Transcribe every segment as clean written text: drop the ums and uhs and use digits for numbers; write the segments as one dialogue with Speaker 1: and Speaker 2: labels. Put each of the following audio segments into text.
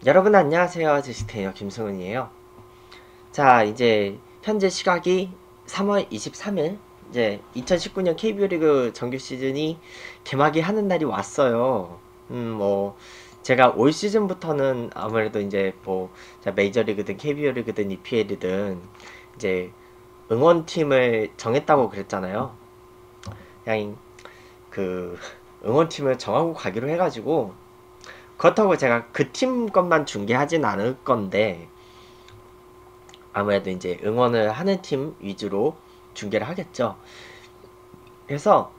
Speaker 1: 여러분 안녕하세요. 제시테이너 김승훈이에요. 자, 이제 현재 시각이 3월 23일, 이제 2019년 KBO 리그 정규 시즌이 개막이 하는 날이 왔어요. 제가 올 시즌부터는 아무래도 이제 자, 메이저리그든 KBO 리그든 EPL이든 이제 응원팀을 정했다고 그랬잖아요. 그냥 그 응원팀을 정하고 가기로 해가지고, 그렇다고 제가 그 팀 것만 중계하진 않을 건데, 아무래도 이제 응원을 하는 팀 위주로 중계를 하겠죠. 그래서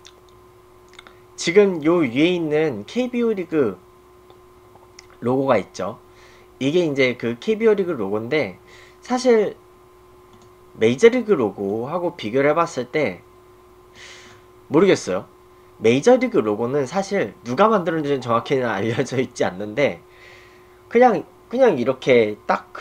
Speaker 1: 지금 요 위에 있는 KBO 리그 로고가 있죠. 이게 이제 그 KBO 리그 로고인데, 사실 메이저리그 로고하고 비교를 해봤을 때 모르겠어요. 메이저리그 로고는 사실 누가 만들었는지는 정확히는 알려져 있지 않는데, 그냥 이렇게 딱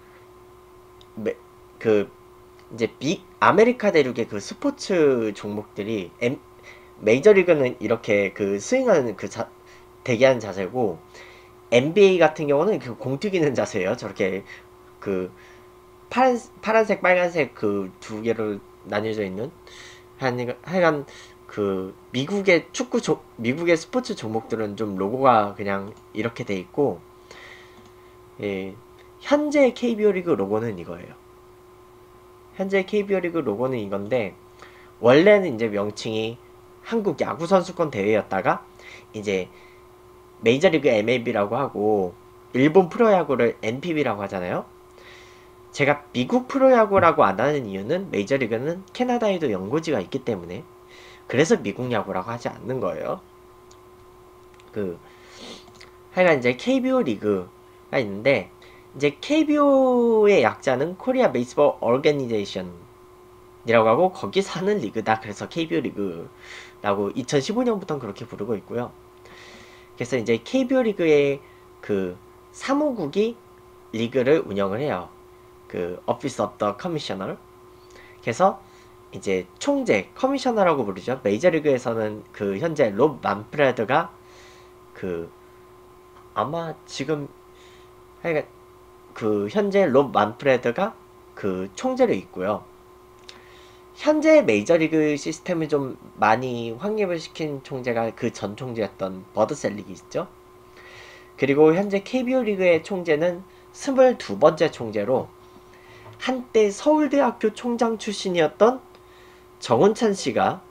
Speaker 1: 그 이제 아메리카 대륙의 그 스포츠 종목들이 메이저리그는 이렇게 그 스윙하는 대기하는 자세고, NBA 같은 경우는 그 공 튀기는 자세예요. 저렇게 그 파란색 빨간색 그 두 개로 나뉘어져 있는, 하여간 그 미국의 스포츠 종목들은 좀 로고가 그냥 이렇게 돼 있고, 예, 현재 KBO 리그 로고는 이거예요. 현재 KBO 리그 로고는 이건데, 원래는 이제 명칭이 한국 야구 선수권 대회였다가 이제 메이저리그 MLB라고 하고, 일본 프로야구를 NPB라고 하잖아요. 제가 미국 프로야구라고 안 하는 이유는, 메이저리그는 캐나다에도 연고지가 있기 때문에, 그래서 미국 야구라고 하지 않는 거예요. 그 하여간 이제 KBO 리그가 있는데, 이제 KBO의 약자는 코리아 베이스볼 오르게니제이션이라고 하고, 거기서 하는 리그다. 그래서 KBO 리그라고 2015년부터 그렇게 부르고 있고요. 그래서 이제 KBO 리그의 그 사무국이 리그를 운영을 해요. 그 Office of the Commissioner. 그래서 이제 총재, 커미셔너라고 부르죠. 메이저리그에서는 그 현재 롭 만프레드가 그 아마 지금 하여간 그 현재 롭 만프레드가 그 총재로 있고요. 현재 메이저리그 시스템을 좀 많이 확립을 시킨 총재가 그 전 총재였던 버드 셀릭이 있죠. 그리고 현재 KBO 리그의 총재는 22번째 총재로, 한때 서울대학교 총장 출신이었던 정운찬 씨가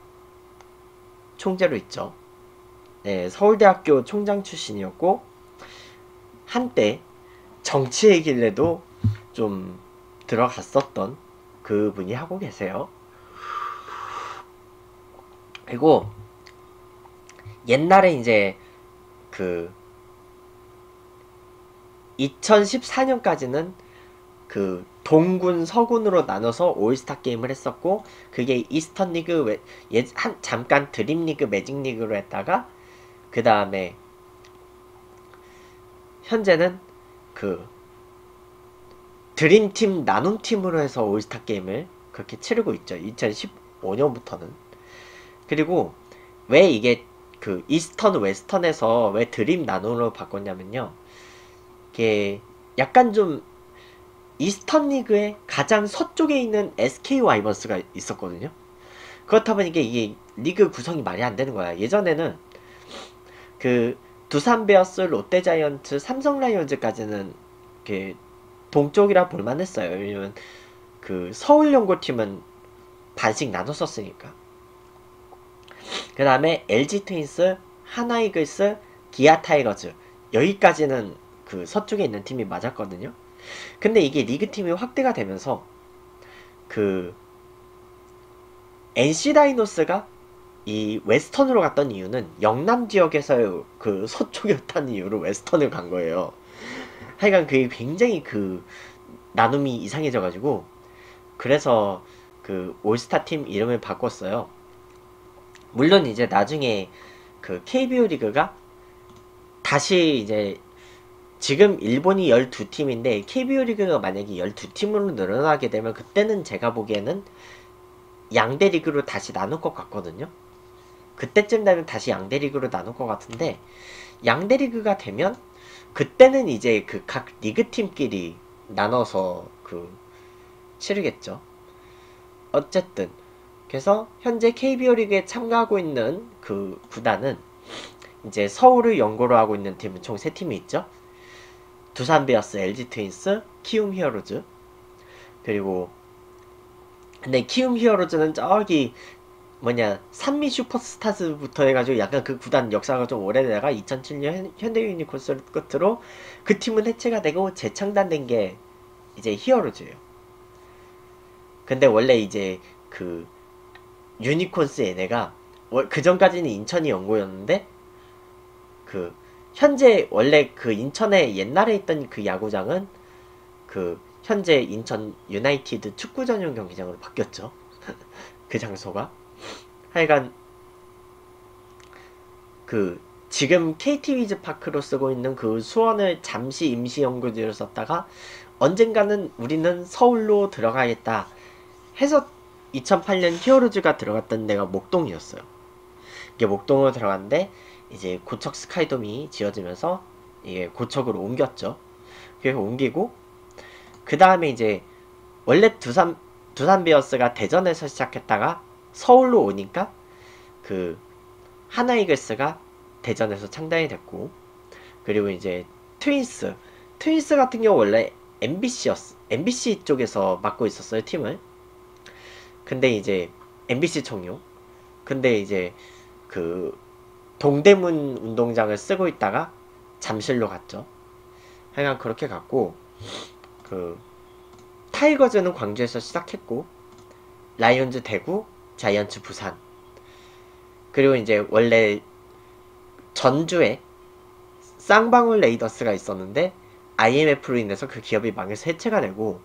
Speaker 1: 총재로 있죠. 네, 서울대학교 총장 출신이었고, 한때 정치의 길에도 좀 들어갔었던 그분이 하고 계세요. 그리고 옛날에 이제 그 2014년까지는 그 동군 서군으로 나눠서 올스타 게임을 했었고, 그게 이스턴 리그 잠깐 드림 리그 매직 리그로 했다가, 그 다음에 현재는 그 드림팀 나눔 팀으로 해서 올스타 게임을 그렇게 치르고 있죠. 2015년부터는. 그리고 왜 이게 그 이스턴 웨스턴에서 왜 드림 나눔으로 바꿨냐면요, 이게 약간 좀 이스턴 리그의 가장 서쪽에 있는 SK 와이번스가 있었거든요. 그렇다 보니까 이게 리그 구성이 말이 안 되는 거야. 예전에는 그 두산 베어스, 롯데 자이언츠, 삼성 라이온즈까지는 그 동쪽이라 볼만했어요. 왜냐면 그 서울 연고팀은 반씩 나눴었으니까. 그 다음에 LG 트윈스, 하나 이글스, 기아 타이거즈, 여기까지는 그 서쪽에 있는 팀이 맞았거든요. 근데 이게 리그팀이 확대가 되면서 그 NC 다이노스가 이 웨스턴으로 갔던 이유는, 영남 지역에서 그 서쪽이었다는 이유로 웨스턴을 간 거예요. 하여간 그게 굉장히 그 나눔이 이상해져가지고, 그래서 그 올스타 팀 이름을 바꿨어요. 물론 이제 나중에 그 KBO 리그가 다시 이제, 지금 일본이 12팀인데 KBO 리그가 만약에 12팀으로 늘어나게 되면, 그때는 제가 보기에는 양대 리그로 다시 나눌 것 같거든요. 그때쯤 되면 다시 양대 리그로 나눌 것 같은데, 양대 리그가 되면 그때는 이제 그 각 리그 팀끼리 나눠서 그 치르겠죠. 어쨌든 그래서 현재 KBO 리그에 참가하고 있는 그 구단은 이제 서울을 연고로 하고 있는 팀은 총 3팀이 있죠. 두산 베어스, LG 트윈스, 키움 히어로즈. 그리고 근데 키움 히어로즈는 저기 뭐냐 산미 슈퍼스타즈부터 해가지고 약간 그 구단 역사가 좀 오래되다가 2007년 현대 유니콘스를 끝으로 그 팀은 해체가 되고 재창단된 게 이제 히어로즈예요. 근데 원래 이제 그 유니콘스 얘네가 그 전까지는 인천이 연고였는데 그 현재 원래 그 인천에 옛날에 있던 그 야구장은 그 현재 인천 유나이티드 축구 전용 경기장으로 바뀌었죠. 그 장소가 하여간 그 지금 KT 위즈 파크로 쓰고 있는 그 수원을 잠시 임시 연구지로 썼다가 언젠가는 우리는 서울로 들어가겠다 해서 2008년 히어로즈가 들어갔던 데가 목동이었어요. 이게 목동으로 들어갔는데 이제 고척 스카이돔이 지어지면서 이게 고척으로 옮겼죠. 그래서 옮기고 그 다음에 이제 원래 두산 베어스가 대전에서 시작했다가 서울로 오니까 그 하나이글스가 대전에서 창단이 됐고, 그리고 이제 트윈스 같은 경우 원래 MBC 쪽에서 맡고 있었어요, 팀을. 근데 이제 MBC 청룡. 근데 이제 그 동대문 운동장을 쓰고 있다가 잠실로 갔죠. 하여간 그렇게 갔고, 그 타이거즈는 광주에서 시작했고, 라이온즈 대구, 자이언츠 부산. 그리고 이제 원래 전주에 쌍방울 레이더스가 있었는데 IMF로 인해서 그 기업이 망해서 해체가 되고,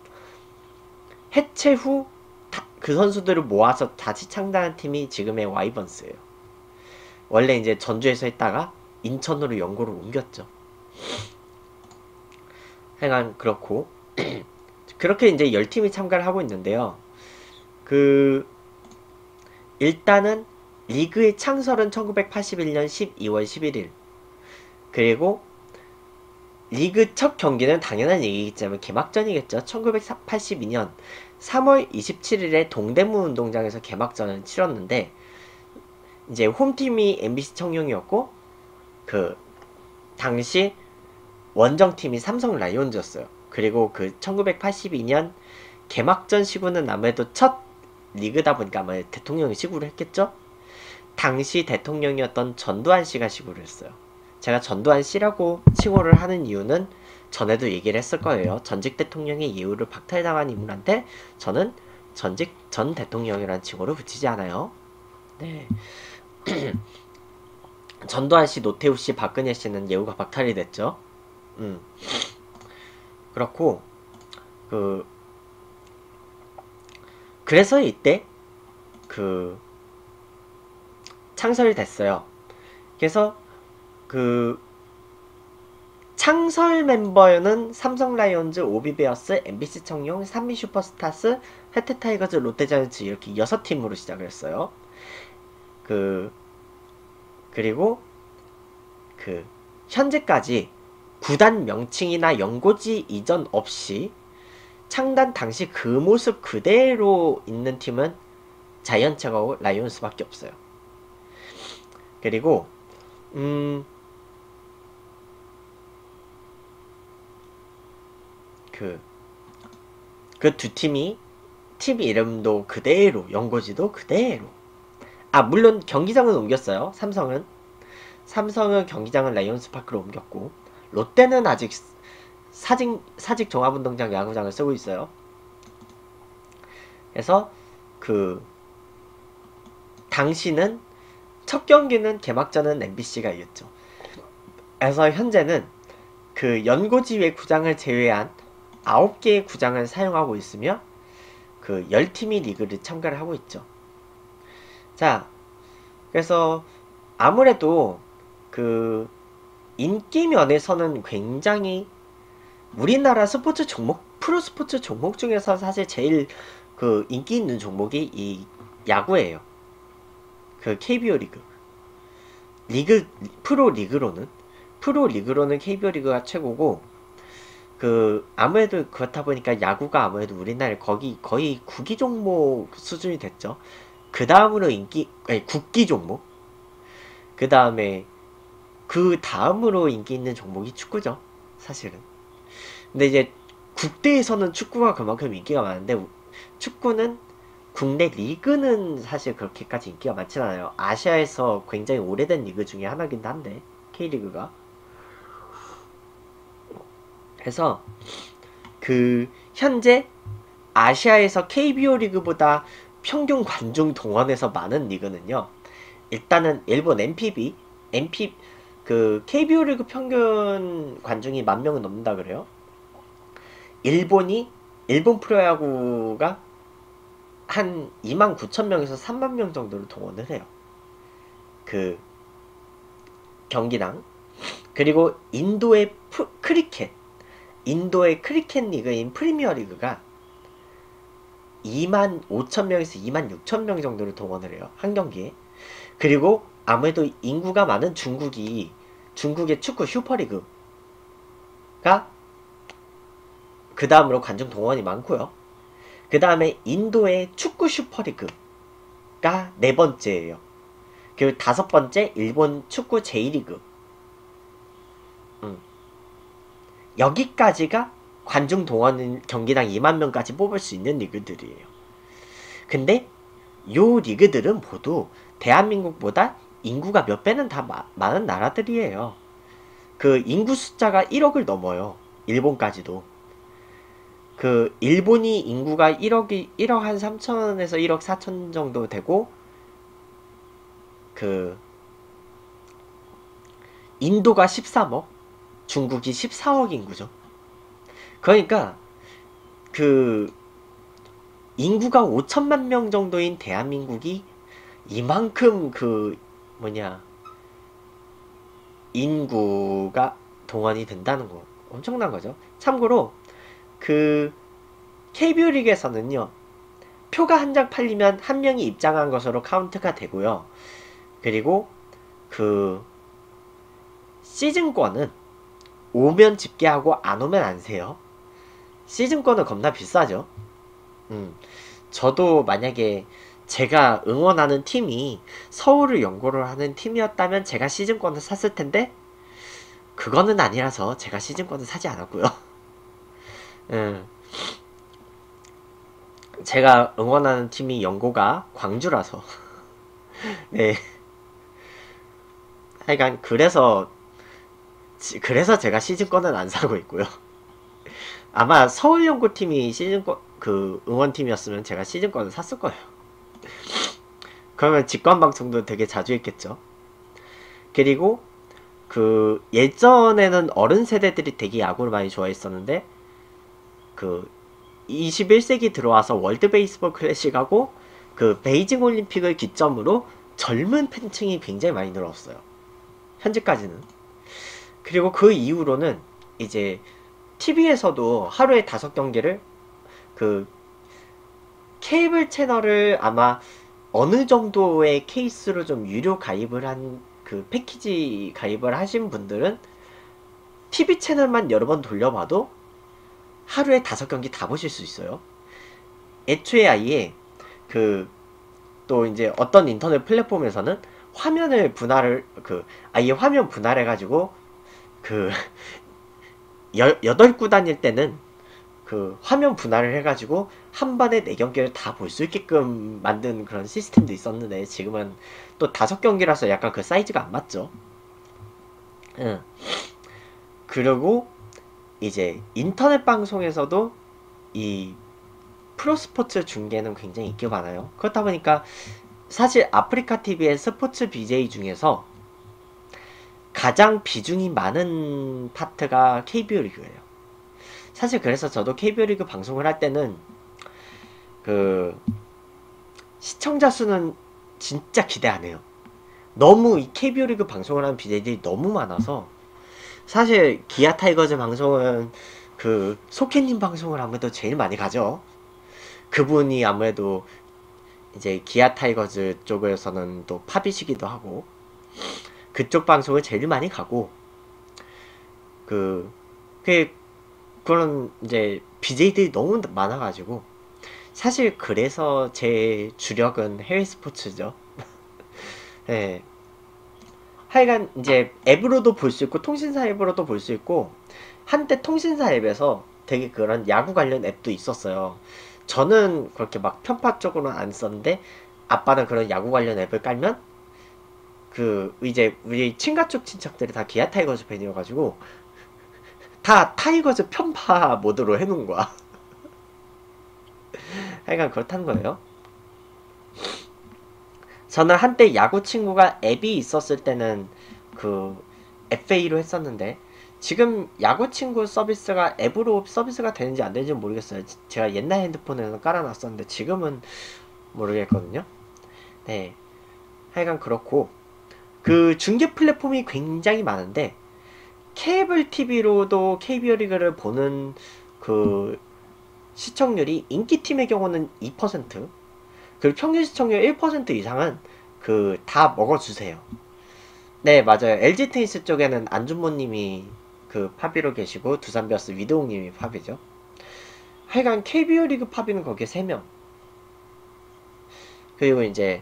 Speaker 1: 해체 후 그 선수들을 모아서 다시 창단한 팀이 지금의 와이번스예요. 원래 이제 전주에서 했다가 인천으로 연고로 옮겼죠. 하여간 그렇고 그렇게 이제 10팀이 참가를 하고 있는데요. 그 일단은 리그의 창설은 1981년 12월 11일. 그리고 리그 첫 경기는 당연한 얘기이기 때문에 개막전이겠죠. 1982년 3월 27일에 동대문 운동장에서 개막전을 치렀는데, 이제 홈팀이 MBC 청룡이었고, 그 당시 원정팀이 삼성 라이온즈였어요. 그리고 그 1982년 개막전 시구는 아무래도 첫 리그다 보니까 아마 대통령이 시구를 했겠죠? 당시 대통령이었던 전두환 씨가 시구를 했어요. 제가 전두환 씨라고 칭호를 하는 이유는 전에도 얘기를 했을 거예요. 전직 대통령의 예우를 박탈당한 인물한테 저는 전 대통령이라는 칭호를 붙이지 않아요. 네. 전두환 씨, 노태우 씨, 박근혜 씨는 예우가 박탈이 됐죠. 그렇고 그래서 이때 그 창설이 됐어요. 그래서 그 창설 멤버는 삼성 라이온즈, 오비베어스, MBC 청룡, 산미 슈퍼스타스, 해태 타이거즈, 롯데자이언츠 이렇게 6팀으로 시작을 했어요. 그리고 현재까지 구단 명칭이나 연고지 이전 없이 창단 당시 그 모습 그대로 있는 팀은 자이언츠하고 라이온스밖에 없어요. 그리고 그 두 팀이 팀 이름도 그대로, 연고지도 그대로. 물론 경기장은 옮겼어요. 삼성은 경기장은 라이온스 파크로 옮겼고, 롯데는 아직 사직 종합운동장 야구장을 쓰고 있어요. 그래서 당시는 첫 경기는 개막전은 MBC가 이겼죠. 그래서 현재는 그 연고지 외 구장을 제외한 9개의 구장을 사용하고 있으며 10팀이 리그를 참가를 하고 있죠. 자, 그래서 아무래도 인기 면에서는 굉장히 우리나라 스포츠 종목, 프로스포츠 종목 중에서 사실 제일 인기 있는 종목이 이 야구예요. KBO 리그 프로 리그로는. 프로 리그로는 KBO 리그가 최고고, 아무래도 그렇다 보니까 야구가 아무래도 우리나라에 거의 구기 종목 수준이 됐죠. 그 다음으로 국기 종목. 그 다음에, 그 다음으로 인기 있는 종목이 축구죠. 사실은. 근데 이제 국대에서는 축구가 그만큼 인기가 많은데, 축구는 국내 리그는 사실 그렇게까지 인기가 많진 않아요. 아시아에서 굉장히 오래된 리그 중에 하나긴 한데, K리그가. 그래서 현재 아시아에서 KBO 리그보다 평균 관중 동원에서 많은 리그는요. 일단은 일본 KBO 리그 평균 관중이 10,000명은 넘는다 그래요. 일본 프로야구가 한 29,000명에서 30,000명 정도를 동원을 해요. 경기당. 그리고 인도의 크리켓 리그인 프리미어 리그가 25,000명에서 26,000명 정도를 동원을 해요. 한 경기에. 그리고 아무래도 인구가 많은 중국의 축구 슈퍼리그가 그 다음으로 관중 동원이 많고요. 그 다음에 인도의 축구 슈퍼리그가 4번째예요. 그리고 5번째 일본 축구 J리그. 여기까지가 관중 동원 경기당 20,000명까지 뽑을 수 있는 리그들이에요. 근데 요 리그들은 모두 대한민국보다 인구가 몇 배는 다 많은 나라들이에요. 인구 숫자가 1억을 넘어요. 일본까지도. 일본이 인구가 1억 한 3천에서 1억 4천 정도 되고, 인도가 13억, 중국이 14억 인구죠. 그러니까, 인구가 5천만 명 정도인 대한민국이 이만큼 인구가 동원이 된다는 거. 엄청난 거죠. 참고로, KBO 리그에서는요, 표가 한 장 팔리면 한 명이 입장한 것으로 카운트가 되고요. 그리고 시즌권은 오면 집계하고 안 오면 안 세요. 시즌권은 겁나 비싸죠. 저도 만약에 제가 응원하는 팀이 서울을 연고를 하는 팀이었다면 제가 시즌권을 샀을 텐데, 그거는 아니라서 제가 시즌권을 사지 않았고요. 제가 응원하는 팀이 연고가 광주라서. 네. 하여간 그래서 제가 시즌권은 안 사고 있고요. 아마 서울 연고 팀이 시즌권 응원팀이었으면 제가 시즌권을 샀을 거예요. 그러면 직관 방송도 되게 자주 했겠죠. 그리고 예전에는 어른 세대들이 되게 야구를 많이 좋아했었는데, 21세기 들어와서 월드 베이스볼 클래식하고 베이징 올림픽을 기점으로 젊은 팬층이 굉장히 많이 늘었어요. 현재까지는. 그리고 그 이후로는 이제 TV에서도 하루에 5경기를 케이블 채널을 아마 어느 정도의 케이스로 좀 유료 가입을 한 패키지 가입을 하신 분들은 TV 채널만 여러 번 돌려봐도 하루에 5경기 다 보실 수 있어요. 애초에 아예 또 이제 어떤 인터넷 플랫폼에서는 화면을 아예 화면 분할해가지고 8구단일 때는 화면 분할을 해가지고 한 번에 4경기를 다 볼 수 있게끔 만든 그런 시스템도 있었는데, 지금은 또 5경기라서 약간 사이즈가 안 맞죠. 그리고 이제 인터넷 방송에서도 이 프로스포츠 중계는 굉장히 인기가 많아요. 그렇다 보니까 사실 아프리카 TV의 스포츠 BJ 중에서 가장 비중이 많은 파트가 KBO 리그예요. 사실 그래서 저도 KBO 리그 방송을 할 때는 시청자 수는 진짜 기대 안 해요. 너무 이 KBO 리그 방송을 하는 BJ들이 너무 많아서. 사실 기아 타이거즈 방송은 소케님 방송을 아무래도 제일 많이 가죠. 그분이 아무래도 이제 기아 타이거즈 쪽에서는 또 팝이시기도 하고 그쪽 방송을 제일 많이 가고, 그, 그런 이제 BJ들이 너무 많아가지고 사실 그래서 제 주력은 해외 스포츠죠. 네. 하여간 이제 앱으로도 볼 수 있고 통신사 앱으로도 볼 수 있고 한때 통신사 앱에서 되게 그런 야구 관련 앱도 있었어요. 저는 그렇게 막 편파 쪽으로는 안 썼는데 아빠는 그런 야구 관련 앱을 깔면 그 이제 우리 친가 쪽 친척들이 다 기아 타이거즈 팬이어가지고 다 타이거즈 편파 모드로 해놓은 거야. 하여간 그렇다는 거예요. 저는 한때 야구 친구가 앱이 있었을 때는 그 FA로 했었는데 지금 야구 친구 서비스가 앱으로 서비스가 되는지 안 되는지 모르겠어요. 제가 옛날 핸드폰에는 깔아놨었는데 지금은 모르겠거든요. 네, 하여간 그렇고 그 중계 플랫폼이 굉장히 많은데 케이블 TV로도 KBO 리그를 보는 그 시청률이 인기팀의 경우는 2%, 그리고 평균 시청률 1% 이상은 그 다 먹어주세요. 네, 맞아요. LG 트윈스 쪽에는 안준모님이 그 파비로 계시고 두산 베어스 위도웅님이 파비죠. 하여간 KBO 리그 파비는 거기에 3명. 그리고 이제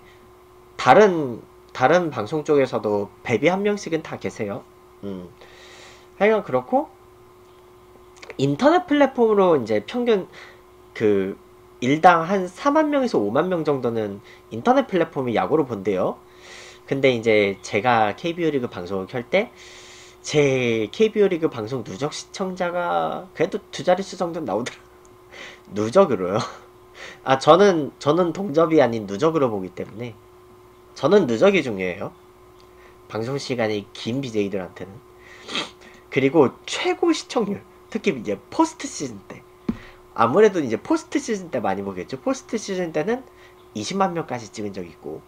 Speaker 1: 다른 방송 쪽에서도 베비 한 명씩은 다 계세요. 하여간 그렇고 인터넷 플랫폼으로 이제 평균 그 일당 한 4만 명에서 5만 명 정도는 인터넷 플랫폼이 야구로 본대요. 근데 이제 제가 KBO 리그 방송을 켤 때 제 KBO 리그 방송 누적 시청자가 그래도 2자릿수 정도 나오더라. 누적으로요. 아, 저는 동접이 아닌 누적으로 보기 때문에 저는 누적이 중요해요. 방송 시간이 긴 BJ들한테는. 그리고 최고 시청률, 특히 이제 포스트 시즌 때, 아무래도 이제 포스트 시즌 때 많이 보겠죠. 포스트 시즌 때는 20만 명까지 찍은 적 있고,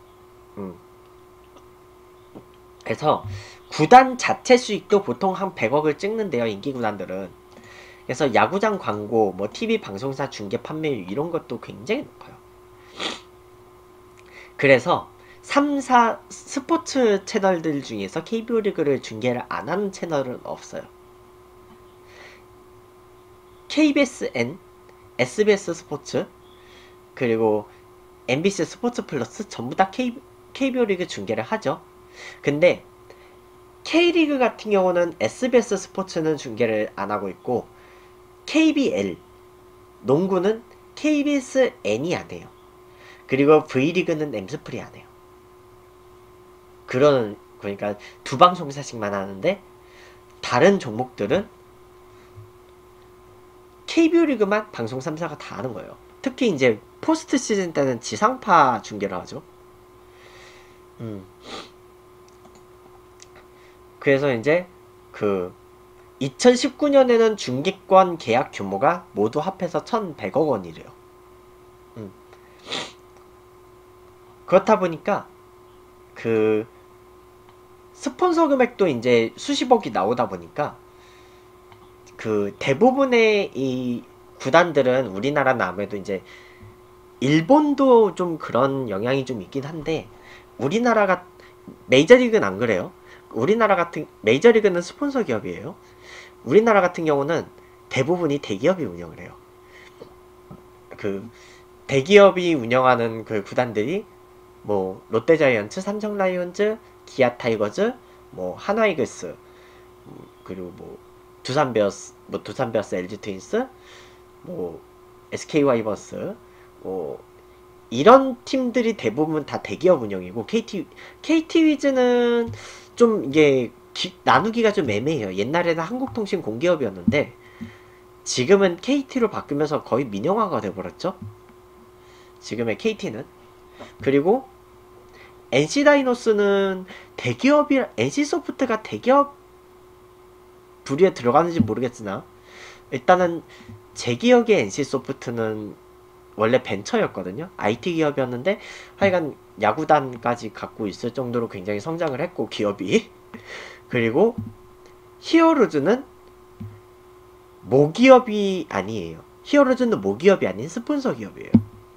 Speaker 1: 그래서 구단 자체 수익도 보통 한 100억을 찍는데요, 인기 구단들은. 그래서 야구장 광고, 뭐 TV 방송사 중계 판매율 이런 것도 굉장히 높아요. 그래서 3, 4 스포츠 채널들 중에서 KBO 리그를 중계를 안 하는 채널은 없어요. KBSN, SBS 스포츠, 그리고 MBC 스포츠 플러스 전부 다 KBO 리그 중계를 하죠. 근데 K리그 같은 경우는 SBS 스포츠는 중계를 안 하고 있고 KBL 농구는 KBSN이 안 해요. 그리고 V리그는 엠스플이 안 해요. 그러니까 두 방송사씩만 하는데 다른 종목들은 KBO 리그만 방송 3사가 다 하는 거예요. 특히 이제 포스트 시즌 때는 지상파 중계를 하죠. 그래서 이제 그 2019년에는 중계권 계약 규모가 모두 합해서 1,100억 원이래요. 그렇다 보니까 그 스폰서 금액도 이제 수십억이 나오다 보니까 그 대부분의 이 구단들은 우리나라는 아무래도 이제 일본도 좀 그런 영향이 좀 있긴 한데 우리나라가 메이저리그는 안 그래요. 우리나라 같은 메이저리그는 스폰서 기업이에요. 우리나라 같은 경우는 대부분이 대기업이 운영을 해요. 그 대기업이 운영하는 그 구단들이 뭐 롯데자이언츠, 삼성라이온즈, 기아 타이거즈, 뭐 하나이글스, 그리고 뭐 두산 베어스, LG 트윈스, 뭐 SK 와이번스, 뭐 이런 팀들이 대부분 다 대기업 운영이고 KT 위즈는 좀 이게 나누기가 좀 애매해요. 옛날에는 한국통신 공기업이었는데 지금은 KT로 바뀌면서 거의 민영화가 돼버렸죠. 지금의 KT는. 그리고 NC 다이노스는 NC소프트가 대기업 부류에 들어가는지 모르겠으나 일단은 제 기억에 NC소프트는 원래 벤처였거든요. IT 기업이었는데 하여간 야구단까지 갖고 있을 정도로 굉장히 성장을 했고 기업이. 그리고 히어로즈는 모기업이 아니에요. 히어로즈는 모기업이 아닌 스폰서 기업이에요.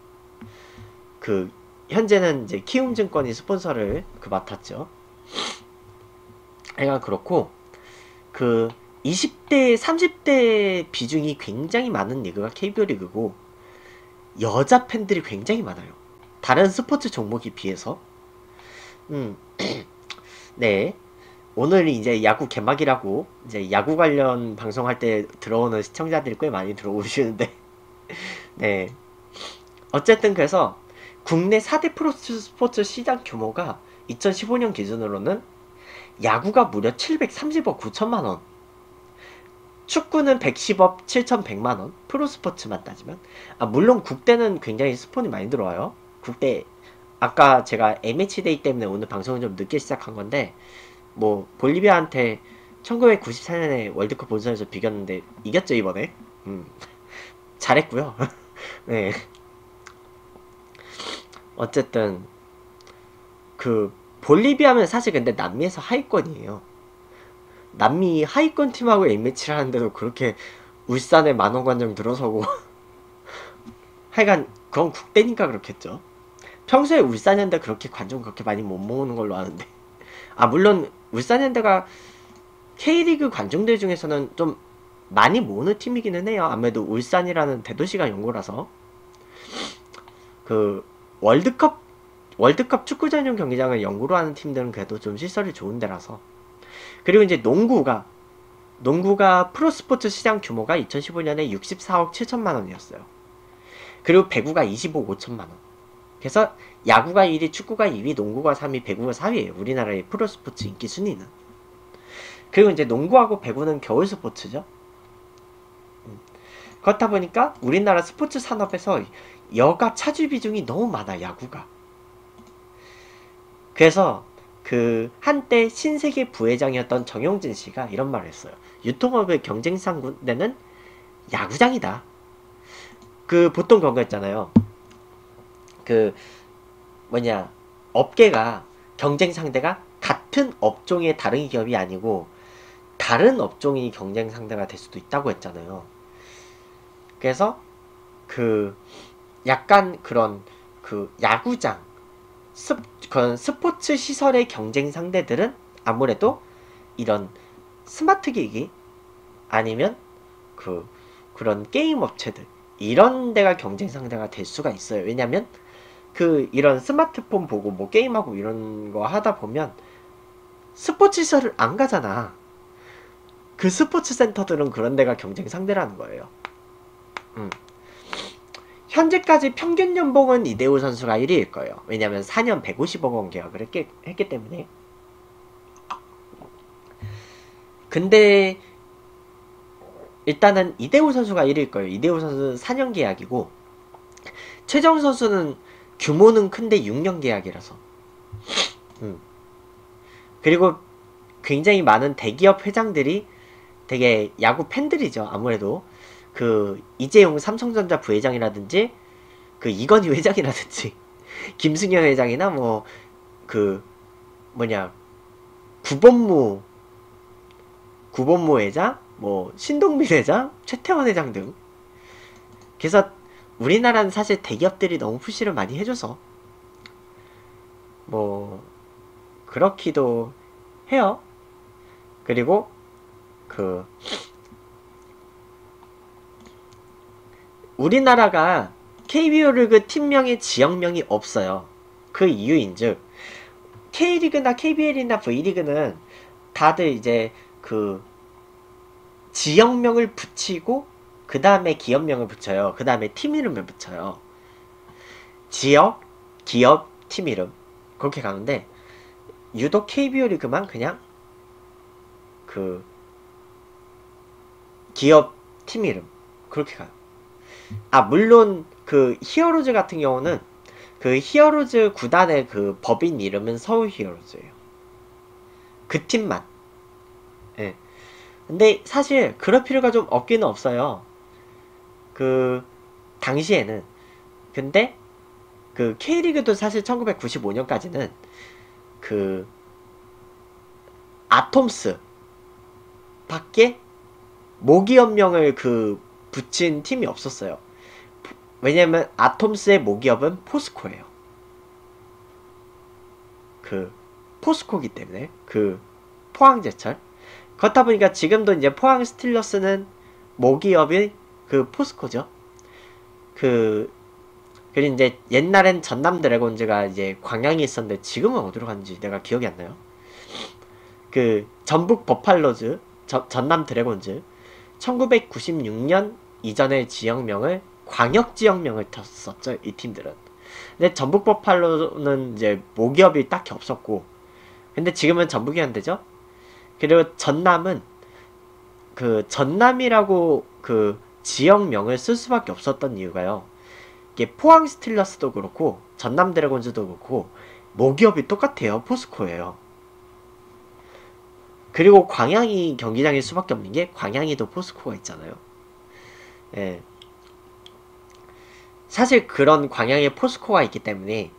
Speaker 1: 그 현재는 이제 키움증권이 스폰서를 맡았죠. 하여간 그렇고 그 20대, 30대 비중이 굉장히 많은 리그가 KBO 리그고 여자 팬들이 굉장히 많아요. 다른 스포츠 종목에 비해서. 음, 네. 오늘 이제 야구 개막이라고 이제 야구 관련 방송할 때 들어오는 시청자들이 꽤 많이 들어오시는데 네. 어쨌든 그래서 국내 4대 프로스포츠 시장 규모가 2015년 기준으로는 야구가 무려 730억 9천만 원, 축구는 110억 7,100만 원, 프로스포츠만 따지면. 아, 물론 국대는 굉장히 스폰이 많이 들어와요. 국대 아까 제가 MH데이 때문에 오늘 방송을 좀 늦게 시작한 건데 뭐 볼리비아한테 1994년에 월드컵 본선에서 비겼는데 이겼죠 이번에. 잘했고요. 네. 어쨌든 그 볼리비아면 사실 근데 남미에서 하위권이에요. 남미 하위권 팀하고 A매치를 하는데도 그렇게 울산에 만원 관중 들어서고 하여간 그건 국대니까 그렇겠죠. 평소에 울산현대 그렇게 관중 그렇게 많이 못 모으는 걸로 아는데 아 물론 울산현대가 K리그 관중들 중에서는 좀 많이 모으는 팀이기는 해요. 아무래도 울산이라는 대도시가 연고라서 그 월드컵 축구 전용 경기장을 연구로 하는 팀들은 그래도 좀 시설이 좋은 데라서. 그리고 이제 농구가 프로스포츠 시장 규모가 2015년에 64억 7천만 원이었어요. 그리고 배구가 20억 5천만 원. 그래서 야구가 1위, 축구가 2위, 농구가 3위, 배구가 4위예요. 우리나라의 프로스포츠 인기 순위는. 그리고 이제 농구하고 배구는 겨울 스포츠죠. 그렇다 보니까 우리나라 스포츠 산업에서 여가 차지 비중이 너무 많아, 야구가. 그래서 그 한때 신세계 부회장이었던 정용진 씨가 이런 말을 했어요. 유통업의 경쟁 상대는 야구장이다. 그 보통 그런 거 있잖아요. 그 뭐냐 업계가 경쟁 상대가 같은 업종의 다른 기업이 아니고 다른 업종이 경쟁 상대가 될 수도 있다고 했잖아요. 그래서 그 약간 그런 그 야구장 그런 스포츠 시설의 경쟁 상대들은 아무래도 이런 스마트 기기 아니면 그런 게임 업체들 이런 데가 경쟁 상대가 될 수가 있어요. 왜냐면 그 이런 스마트폰 보고 뭐 게임하고 이런 거 하다 보면 스포츠 시설을 안 가잖아. 그 스포츠 센터들은 그런 데가 경쟁 상대라는 거예요. 현재까지 평균 연봉은 이대호 선수가 1위일 거예요. 왜냐면 4년 150억 원 계약을 했기 때문에. 근데 일단은 이대호 선수가 1위일 거예요. 이대호 선수는 4년 계약이고 최정 선수는 규모는 큰데 6년 계약이라서. 그리고 굉장히 많은 대기업 회장들이 되게 야구 팬들이죠. 아무래도 그 이재용 삼성전자 부회장이라든지 그 이건희 회장이라든지 김승현 회장이나 뭐 그 뭐냐 구본무 회장 뭐 신동민 회장 최태원 회장 등. 그래서 우리나라는 사실 대기업들이 너무 푸시를 많이 해줘서 뭐 그렇기도 해요. 그리고 그 우리나라가 KBO 리그 팀명의 지역명이 없어요. 그 이유인즉 K리그나 KBL이나 V리그는 다들 이제 그 지역명을 붙이고 그 다음에 기업명을 붙여요. 그 다음에 팀 이름을 붙여요. 지역, 기업, 팀 이름 그렇게 가는데 유독 KBO 리그만 그냥 그 기업, 팀 이름 그렇게 가요. 아 물론 그 히어로즈 같은 경우는 그 히어로즈 구단의 그 법인 이름은 서울 히어로즈예요. 그 팀만. 예. 근데 사실 그럴 필요가 좀 없기는 없어요. 그 당시에는. 근데 그 K리그도 사실 1995년까지는 그 아톰스 밖에 모기업명을 그 붙인 팀이 없었어요. 왜냐면 아톰스의 모기업은 포스코예요. 그 포스코기 때문에 그 포항제철 그렇다 보니까 지금도 이제 포항 스틸러스는 모기업이 그 포스코죠. 그리고 이제 옛날엔 전남 드래곤즈가 이제 광양이 있었는데 지금은 어디로 갔는지 내가 기억이 안 나요. 그 전북 버팔로즈, 전남 드래곤즈 1996년 이전의 지역명을 광역 지역명을 탔었죠, 이 팀들은. 근데 전북 버팔로는 이제 모기업이 딱히 없었고, 근데 지금은 전북이현대죠. 그리고 전남은 그 전남이라고 그 지역명을 쓸 수밖에 없었던 이유가요. 이게 포항 스틸러스도 그렇고 전남 드래곤즈도 그렇고 모기업이 똑같아요. 포스코예요. 그리고 광양이 경기장일 수밖에 없는 게 광양이도 포스코가 있잖아요. 예. 사실 그런 광양에 포스코가 있기 때문에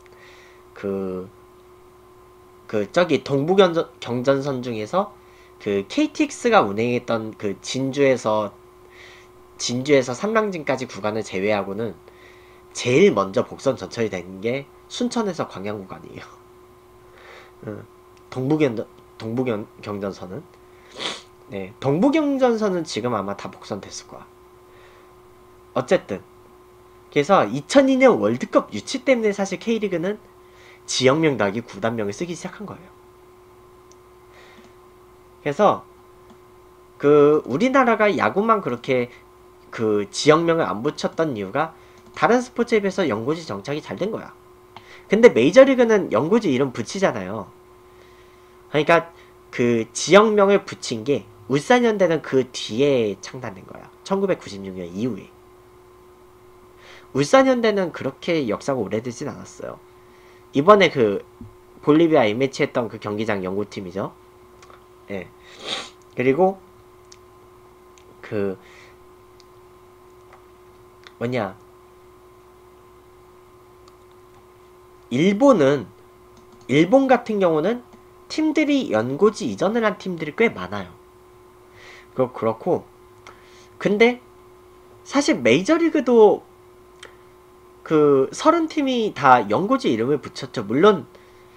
Speaker 1: 저기 동부경전선 중에서 그 KTX가 운행했던 그 진주에서 삼랑진까지 구간을 제외하고는 제일 먼저 복선 전철이 된 게 순천에서 광양 구간이에요. 동부경전선은 네, 동부경전선은 지금 아마 다 복선됐을 거야. 어쨌든 그래서 2002년 월드컵 유치 때문에 사실 K리그는 지역명 더하기 구단명을 쓰기 시작한 거예요. 그래서 그 우리나라가 야구만 그렇게 그 지역명을 안 붙였던 이유가 다른 스포츠에 비해서 연고지 정착이 잘 된 거야. 근데 메이저리그는 연고지 이름 붙이잖아요. 그러니까 그 지역명을 붙인 게 울산현대는 그 뒤에 창단된 거야. 1996년 이후에. 울산현대는 그렇게 역사가 오래되진 않았어요. 이번에 그 볼리비아 A매치 했던 그 경기장 연고팀이죠. 예. 그리고 그 뭐냐, 일본 같은 경우는 팀들이 연고지 이전을 한 팀들이 꽤 많아요. 그렇고 근데 사실 메이저리그도 그 30팀이 다 연고지 이름을 붙였죠. 물론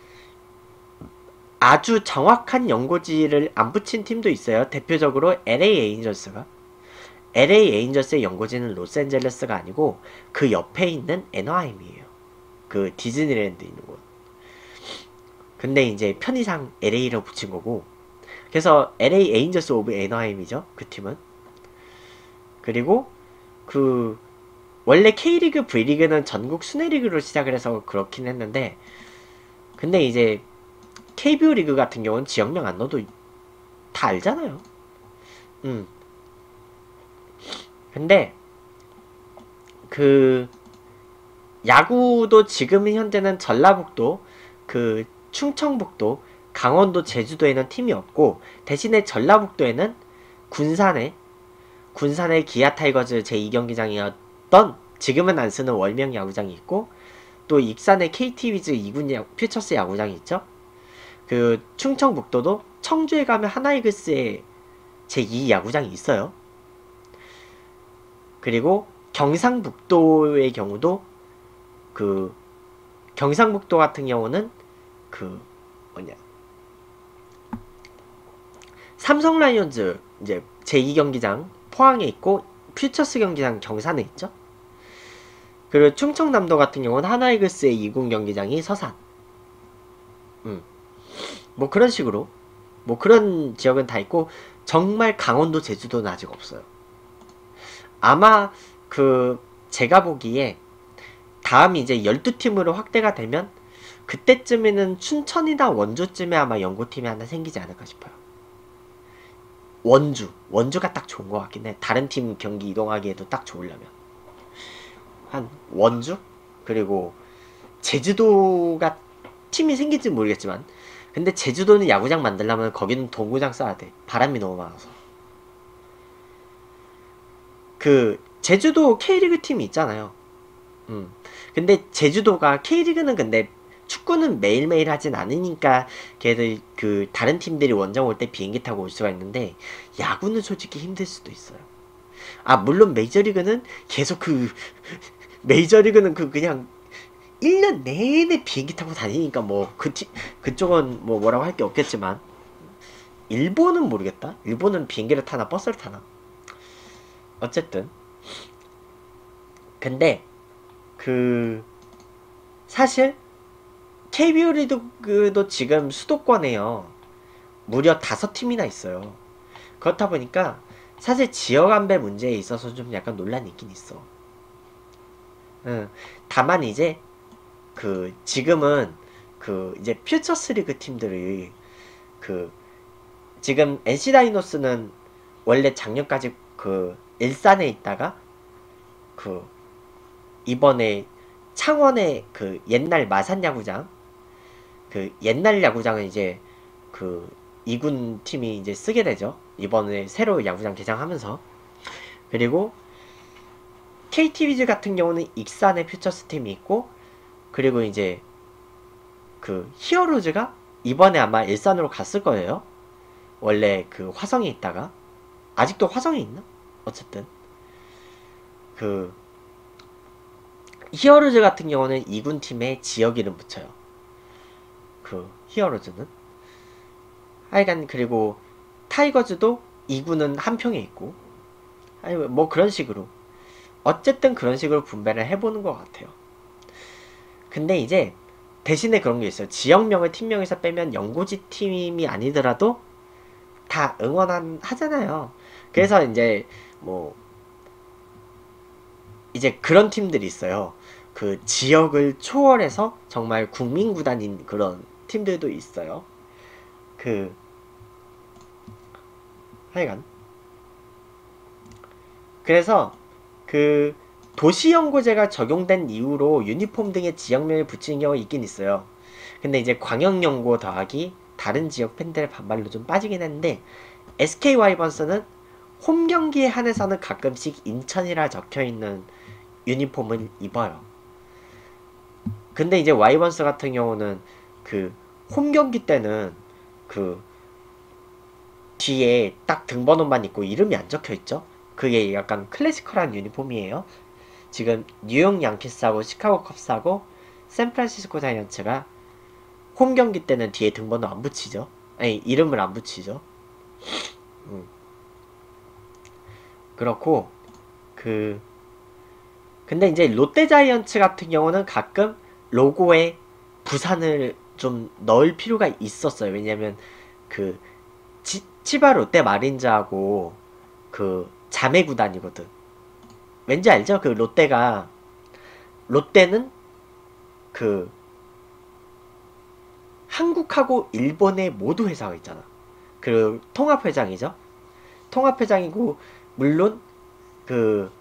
Speaker 1: 아주 정확한 연고지를 안 붙인 팀도 있어요. 대표적으로 LA 에인절스가. LA 에인절스의 연고지는 로스앤젤레스가 아니고 그 옆에 있는 애너하임이에요. 그 디즈니랜드 있는 곳. 근데 이제 편의상 LA로 붙인 거고, 그래서 LA 에인절스 오브 애너하임이죠. 그 팀은. 그리고 그 원래 K리그, V리그는 전국 순회리그로 시작을 해서 그렇긴 했는데, 근데 이제 KBO 리그 같은 경우는 지역명 안 넣어도 다 알잖아요. 근데 그 야구도 지금 현재는 전라북도, 그 충청북도, 강원도, 제주도에는 팀이 없고 대신에 전라북도에는 군산의 기아 타이거즈 제2경기장이었던 지금은 안 쓰는 월명 야구장이 있고, 또 익산의 KT 위즈 2군 퓨처스 야구장이 있죠. 그 충청북도도 청주에 가면 하나이글스의 제2 야구장이 있어요. 그리고 경상북도의 경우도 그 경상북도 같은 경우는 그 삼성 라이온즈 이제 제2경기장 포항에 있고 퓨처스 경기장 경산에 있죠. 그리고 충청남도 같은 경우는 하나이글스의 2군 경기장이 서산. 뭐 그런 식으로 뭐 그런 지역은 다 있고, 정말 강원도, 제주도는 아직 없어요. 아마 그 제가 보기에 다음 이제 12팀으로 확대가 되면 그때쯤에는 춘천이나 원주쯤에 아마 연고팀이 하나 생기지 않을까 싶어요. 원주가 딱 좋은 것 같긴 해. 다른 팀 경기 이동하기에도 딱 좋으려면 한 원주? 그리고 제주도가 팀이 생길지 모르겠지만, 근데 제주도는 야구장 만들려면 거기는 동구장 써야 돼. 바람이 너무 많아서. 그 제주도 K리그 팀이 있잖아요. 근데 제주도가 K리그는 근데 축구는 매일매일 하진 않으니까 걔들 그 다른 팀들이 원정 올 때 비행기 타고 올 수가 있는데, 야구는 솔직히 힘들 수도 있어요. 아 물론 메이저리그는 계속 메이저리그는 그냥 1년 내내 비행기 타고 다니니까 뭐 그쪽은 뭐 뭐라고 할 게 없겠지만, 일본은 모르겠다. 일본은 비행기를 타나 버스를 타나. 어쨌든 근데 그 사실 KBO 리그도 지금 수도권에요. 무려 5팀이나 있어요. 그렇다 보니까 사실 지역 안배 문제에 있어서 좀 약간 논란이 있긴 있어. 응. 다만 이제 그 지금은 그 이제 퓨처스 리그 팀들이 그 지금 NC 다이노스는 원래 작년까지 그 일산에 있다가 그 이번에 창원의 그 옛날 마산 야구장 그 옛날 야구장은 이제 그 2군 팀이 이제 쓰게 되죠. 이번에 새로 야구장 개장하면서. 그리고 KT 위즈 같은 경우는 익산의 퓨처스 팀이 있고 그리고 이제 그 히어로즈가 이번에 아마 일산으로 갔을 거예요. 원래 그 화성에 있다가 아직도 화성에 있나? 어쨌든 그 히어로즈 같은 경우는 2군 팀에 지역 이름 붙여요. 그 히어로즈는 하여간 그리고 타이거즈도 2군은 한평에 있고 아니 뭐 그런 식으로 어쨌든 그런 식으로 분배를 해보는 것 같아요. 근데 이제 대신에 그런 게 있어요. 지역명을 팀명에서 빼면 연고지 팀이 아니더라도 다 하잖아요. 그래서 이제 뭐 이제 그런 팀들이 있어요. 그 지역을 초월해서 정말 국민구단인 그런 팀들도 있어요. 그 하여간 그래서 그 도시연고제가 적용된 이후로 유니폼 등의 지역명을 붙이는 경우가 있긴 있어요. 근데 이제 광역연고 더하기 다른 지역 팬들의 반발로 좀 빠지긴 했는데 SK 와이번스는 홈 경기에 한해서는 가끔씩 인천이라 적혀있는 유니폼을 입어요. 근데 이제 와이번스 같은 경우는 그 홈 경기 때는 그 뒤에 딱 등번호만 있고 이름이 안 적혀있죠. 그게 약간 클래시컬한 유니폼이에요. 지금 뉴욕 양키스하고 시카고 컵스하고 샌프란시스코 자이언츠가 홈 경기 때는 뒤에 등번호 안 붙이죠. 아니 이름을 안 붙이죠. 그렇고 그 근데 이제 롯데 자이언츠 같은 경우는 가끔 로고에 부산을 좀 넣을 필요가 있었어요. 왜냐면 그 치바 롯데 마린즈하고 그 자매 구단이거든. 왠지 알죠? 그 롯데는 그 한국하고 일본의 모두 회사가 있잖아. 그 통합회장이죠. 통합회장이고 물론 그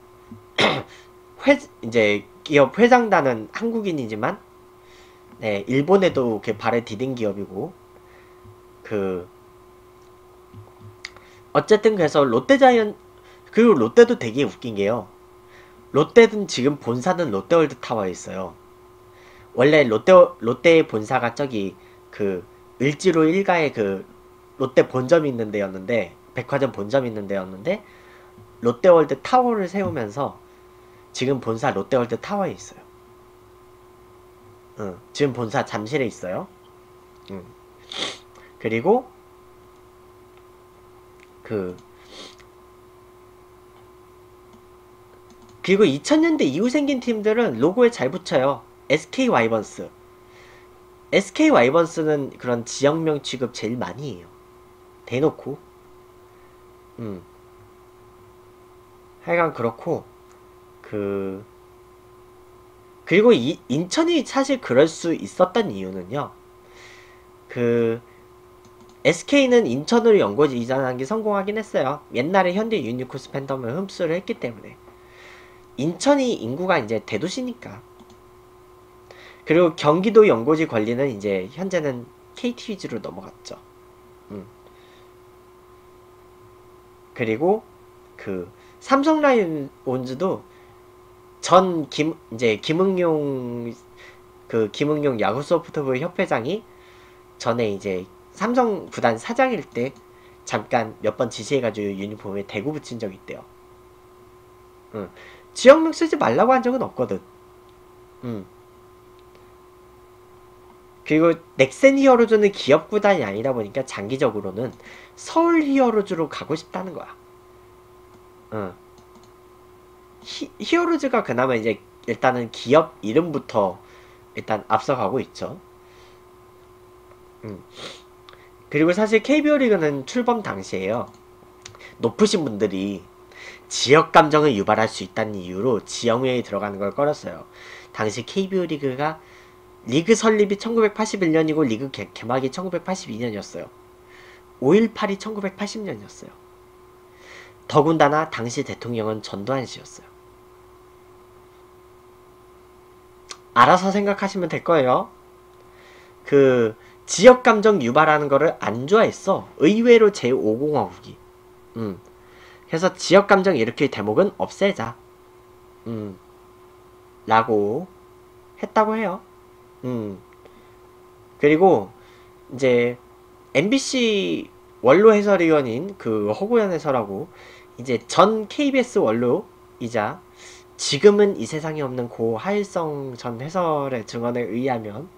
Speaker 1: 이제 기업 회장단은 한국인이지만 네, 일본에도 그 발을 디딘 기업이고 그 어쨌든 그래서 그리고 롯데도 되게 웃긴 게요. 롯데는 지금 본사는 롯데월드타워에 있어요. 원래 롯데의 본사가 저기 그 을지로 1가에 그 롯데 본점이 있는 데였는데 백화점 본점이 있는 데였는데 롯데월드 타워를 세우면서 지금 본사 롯데월드 타워에 있어요. 지금 본사 잠실에 있어요. 그리고 그리고 2000년대 이후 생긴 팀들은 로고에 잘 붙여요. SK 와이번스. SK 와이번스는 그런 지역명 취급 제일 많이 해요. 대놓고. 하여간 그렇고 그리고 인천이 사실 그럴 수 있었던 이유는요. SK는 인천으로 연고지 이전하는 게 성공하긴 했어요. 옛날에 현대 유니코스 팬덤을 흡수를 했기 때문에. 인천이 인구가 이제 대도시니까. 그리고 경기도 연고지 권리는 이제 현재는 KT 위즈로 넘어갔죠. 그리고 삼성 라이온즈도 이제 김응용 야구 소프트볼 협회장이 전에 이제 삼성 구단 사장일 때 잠깐 몇 번 지시해가지고 유니폼에 대구 붙인 적이 있대요. 지역명 쓰지 말라고 한 적은 없거든. 그리고 넥센 히어로즈는 기업 구단이 아니다 보니까 장기적으로는 서울 히어로즈로 가고 싶다는 거야. 어. 히어로즈가 그나마 이제 일단은 기업 이름부터 일단 앞서가고 있죠. 그리고 사실 KBO 리그는 출범 당시에요. 높으신 분들이 지역 감정을 유발할 수 있다는 이유로 지역명이 들어가는 걸 꺼렸어요. 당시 KBO 리그가 리그 설립이 1981년이고 리그 개막이 1982년이었어요. 5.18이 1980년이었어요. 더군다나 당시 대통령은 전두환 씨였어요. 알아서 생각하시면 될 거예요. 그 지역감정 유발하는 거를 안 좋아했어. 의외로 제5공화국이. 그래서 지역감정 일으킬 대목은 없애자. 라고 했다고 해요. 그리고 이제 MBC 원로 해설위원인 그 허구현 해설하고 이제 전 KBS 원로이자 지금은 이 세상에 없는 고 하일성 전 해설의 증언에 의하면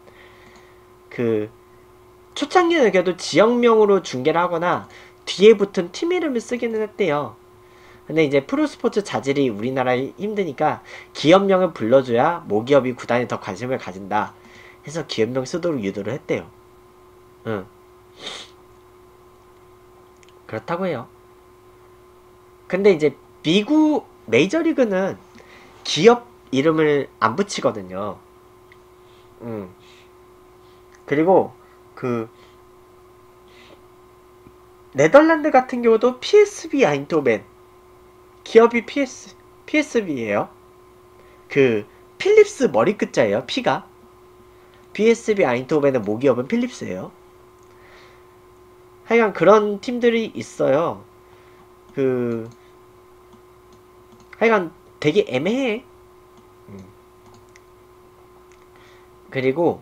Speaker 1: 그 초창기에도 지역명으로 중계를 하거나 뒤에 붙은 팀 이름을 쓰기는 했대요. 근데 이제 프로스포츠 자질이 우리나라에 힘드니까 기업명을 불러줘야 모기업이 구단에 더 관심을 가진다 해서 기업명 쓰도록 유도를 했대요. 그렇다고 해요. 근데 이제 미국 메이저리그는 기업 이름을 안 붙이거든요. 그리고 그 네덜란드 같은 경우도 PSV 아인토벤 기업이 PSV예요. 그 필립스 머리끝자예요. P가 PSV 아인토벤의 모기업은 필립스예요. 하여간 그런 팀들이 있어요. 하여간 되게 애매해. 그리고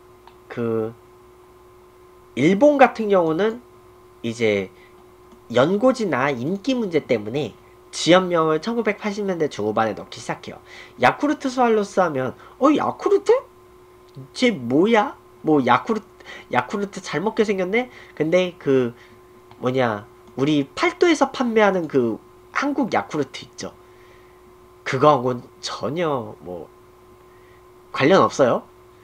Speaker 1: 일본 같은 경우는 이제 연고지나 인기 문제 때문에 지역명을 1980년대 중후반에 넣기 시작해요. 야쿠르트 스왈로스 하면 야쿠르트? 쟤 뭐야? 뭐 야쿠르트 잘 먹게 생겼네? 근데 우리 팔도에서 판매하는 그 한국 야쿠르트 있죠. 그거하고는 전혀 관련 없어요.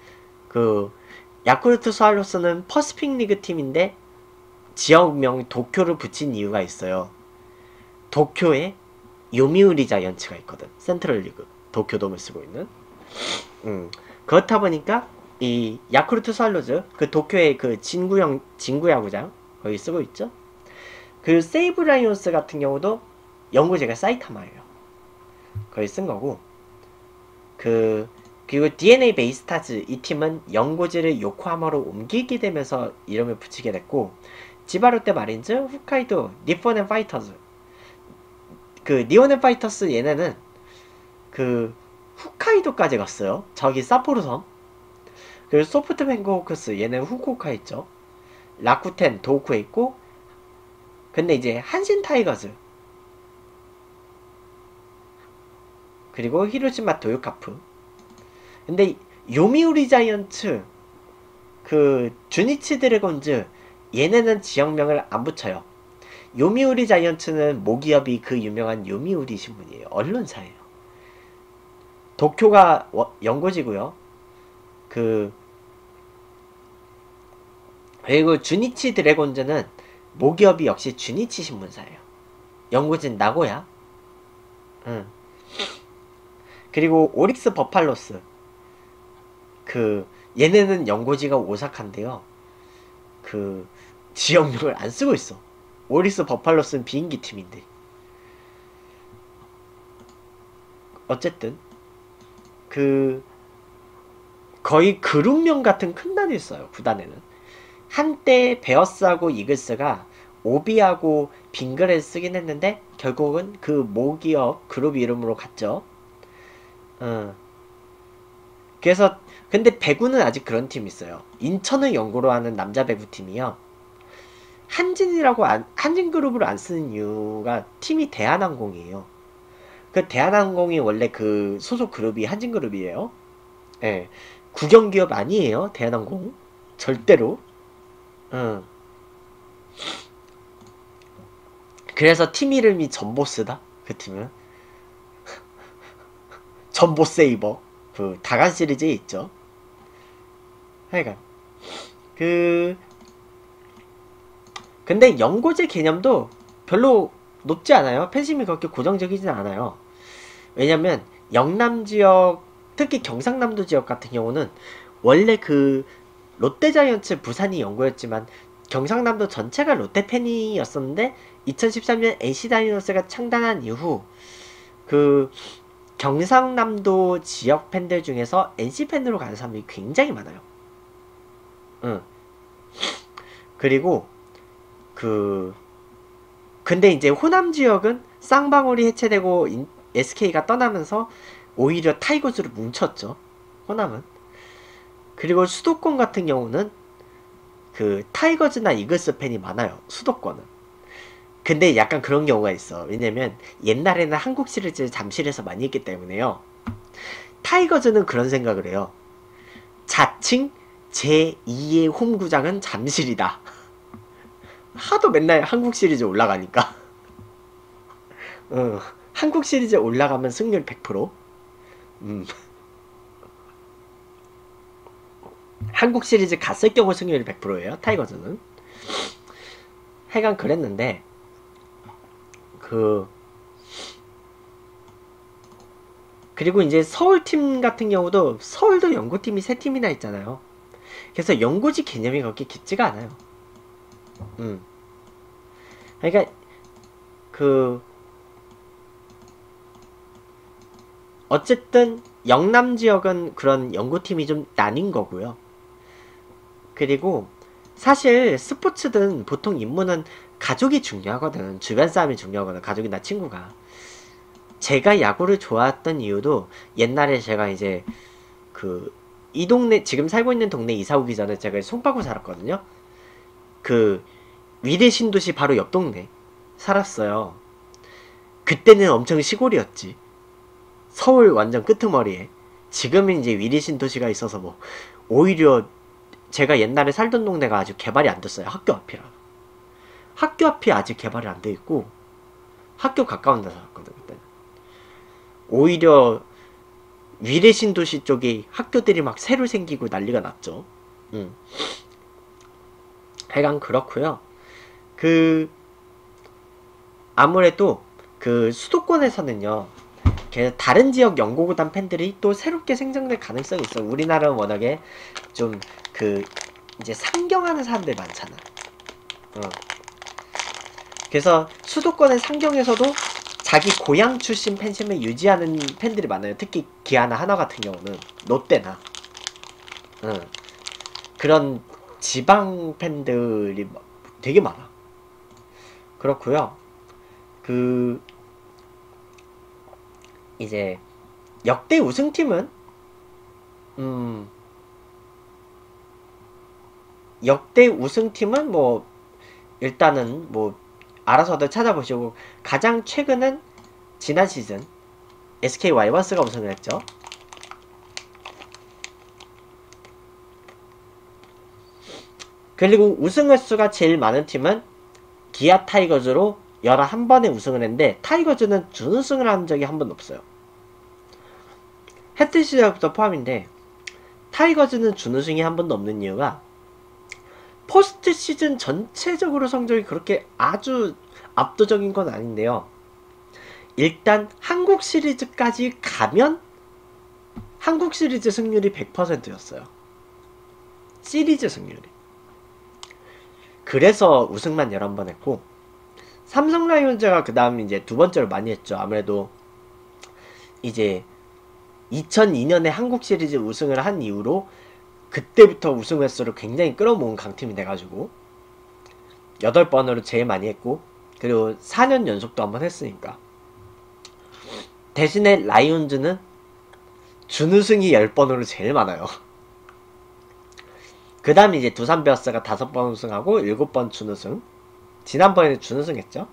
Speaker 1: 야쿠르트 스왈로스는 퍼시픽 리그 팀인데 지역명 도쿄를 붙인 이유가 있어요. 도쿄에 요미우리 자이언츠가 있거든. 센트럴 리그 도쿄돔을 쓰고 있는. 그렇다 보니까 이 야쿠르트 스왈로즈 도쿄의 진구 야구장 거기 쓰고 있죠. 세이브 라이온스 같은 경우도 연고지가 사이타마예요. 거기 쓴 거고. 그리고 DNA 베이스타즈 이 팀은 연고지를 요코하마로 옮기게 되면서 이름을 붙이게 됐고, 지바롯데 마린즈, 홋카이도, 니폰앤 파이터즈. 니온앤 파이터스 얘네는 홋카이도까지 갔어요. 저기 사포로 섬. 그리고 소프트뱅크 호크스 얘는 후쿠오카 있죠. 라쿠텐 도호쿠에 있고, 근데 이제 한신 타이거즈 그리고 히로시마 도요카프. 근데 요미우리 자이언츠 주니치 드래곤즈 얘네는 지역명을 안 붙여요. 요미우리 자이언츠는 모기업이 유명한 요미우리 신문이에요. 언론사예요. 도쿄가 연고지고요. 그리고 주니치 드래곤즈는 모기업이 역시 주니치 신문사예요. 연고지는 나고야. 그리고 오릭스 버팔로스 얘네는 연고지가 오사카인데요. 지역명을 안 쓰고 있어. 오릭스 버팔로스는 비행기 팀인데. 어쨌든 거의 그룹명 같은 큰 단위 써요. 구단에는 한때 베어스하고 이글스가 오비하고 빙글을 쓰긴 했는데 결국은 모기업 그룹 이름으로 갔죠. 그래서 근데 배구는 아직 그런 팀이 있어요. 인천을 연고로 하는 남자 배구팀이요. 한진그룹을 안 쓰는 이유가 팀이 대한항공이에요. 대한항공이 원래 소속 그룹이 한진그룹이에요. 예. 국영기업 아니에요, 대한항공. 절대로. 응. 그래서 팀 이름이 전보스다. 그 팀은 전보세이버. 그 다간 시리즈에 있죠. 하여간 그 근데 연고제 개념도 별로 높지 않아요. 팬심이 그렇게 고정적이진 않아요. 왜냐면 영남 지역, 특히 경상남도 지역 같은 경우는 원래 그 롯데자이언츠 부산이 연고였지만 경상남도 전체가 롯데 팬이었었는데 2013년 NC 다이노스가 창단한 이후 그 경상남도 지역 팬들 중에서 NC 팬으로 가는 사람들이 굉장히 많아요. 응. 그리고 그 근데 이제 호남 지역은 쌍방울이 해체되고 SK가 떠나면서 오히려 타이거즈로 뭉쳤죠. 호남은. 그리고 수도권 같은 경우는 그 타이거즈나 이글스 팬이 많아요. 수도권은. 근데 약간 그런 경우가 있어. 왜냐면 옛날에는 한국 시리즈를 잠실에서 많이 했기 때문에요. 타이거즈는 그런 생각을 해요. 자칭 제2의 홈구장은 잠실이다. 하도 맨날 한국 시리즈 올라가니까. 한국 시리즈 올라가면 승률 100%. 한국 시리즈 갔을 경우 승률이 100%예요. 타이거즈는. 하여간 그랬는데 그리고 이제 서울팀 같은 경우도 서울도 연고팀이 3팀이나 있잖아요. 그래서 연고지 개념이 그렇게 깊지가 않아요. 그러니까 어쨌든 영남 지역은 그런 연고팀이 좀 나뉜 거고요. 그리고 사실 스포츠든 보통 임무는 가족이 중요하거든. 주변 사람이 중요하거든. 가족이나 친구가. 제가 야구를 좋아했던 이유도 옛날에 제가 이제 이 동네, 지금 살고 있는 동네 이사 오기 전에 제가 송파구 살았거든요. 위례 신도시 바로 옆 동네 살았어요. 그때는 엄청 시골이었지. 서울 완전 끄트머리에. 지금은 이제 위례 신도시가 있어서 뭐 오히려 제가 옛날에 살던 동네가 아직 개발이 안 됐어요. 학교 앞이라. 학교 앞이 아직 개발이 안 돼 있고 학교 가까운 데 살았거든 그때는. 오히려 위례 신도시 쪽에 학교들이 막 새로 생기고 난리가 났죠. 하여간 그렇고요. 아무래도 수도권에서는요. 다른 지역 연고구단 팬들이 또 새롭게 생성될 가능성이 있어. 우리나라는 워낙에 좀 이제 상경하는 사람들 많잖아. 그래서 수도권의 상경에서도 자기 고향 출신 팬심을 유지하는 팬들이 많아요. 특히 기아나 하나 같은 경우는 롯데나 그런 지방 팬들이 되게 많아. 그렇고요. 이제 역대 우승팀은 뭐 일단은 뭐 알아서들 찾아보시고 가장 최근은 지난 시즌 SK 와이번스가 우승을 했죠. 그리고 우승 횟수가 제일 많은 팀은 기아 타이거즈로 11번에 우승을 했는데 타이거즈는 준우승을 한 적이 한 번도 없어요. 해트 시절부터 포함인데 타이거즈는 준우승이 한 번도 없는 이유가 포스트 시즌 전체적으로 성적이 그렇게 아주 압도적인 건 아닌데요. 일단 한국 시리즈까지 가면 한국 시리즈 승률이 100%였어요. 시리즈 승률이. 그래서 우승만 11번 했고 삼성 라이온즈가 그 다음 이제 두 번째로 많이 했죠. 아무래도 이제 2002년에 한국 시리즈 우승을 한 이후로 그때부터 우승 횟수를 굉장히 끌어모은 강팀이 돼가지고 8번으로 제일 많이 했고 그리고 4년 연속도 한번 했으니까. 대신에 라이온즈는 준우승이 10번으로 제일 많아요. 그 다음 이제 두산 베어스가 5번 우승하고 7번 준우승. 지난번에는 준우승 했죠.